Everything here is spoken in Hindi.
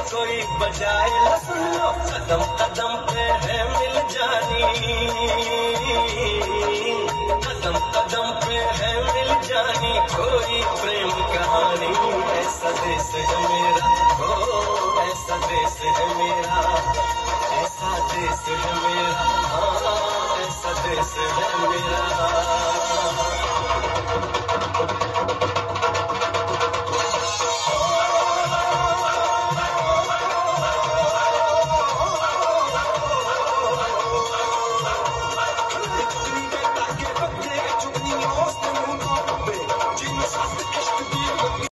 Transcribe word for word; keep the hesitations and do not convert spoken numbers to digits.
कोई बजाए न सुन लो, कदम कदम पे है मिल जानी, कदम कदम पे है मिल जानी कोई प्रेम कहानी। ऐसा देश है मेरा, हो ऐसा देश है मेरा, ऐसा देश है मेरा, हाँ ऐसा देश है मेरा।